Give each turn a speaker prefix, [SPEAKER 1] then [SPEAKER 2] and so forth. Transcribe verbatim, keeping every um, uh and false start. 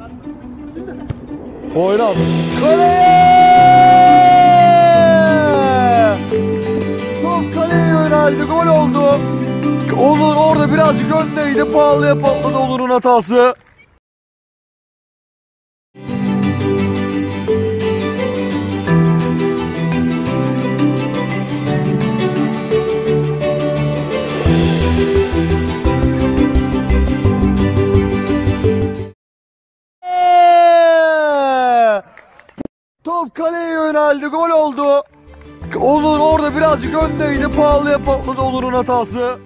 [SPEAKER 1] Oynan. Kaleye! Top kaleye yöneldi. Gol oldu. Onur orada birazcık öndeydi. Pahalıya patladı Onur'un hatası. Top kaleye yöneldi. Gol oldu. Onur orada birazcık öndeydi. Pahalıya patladı Onur'un hatası.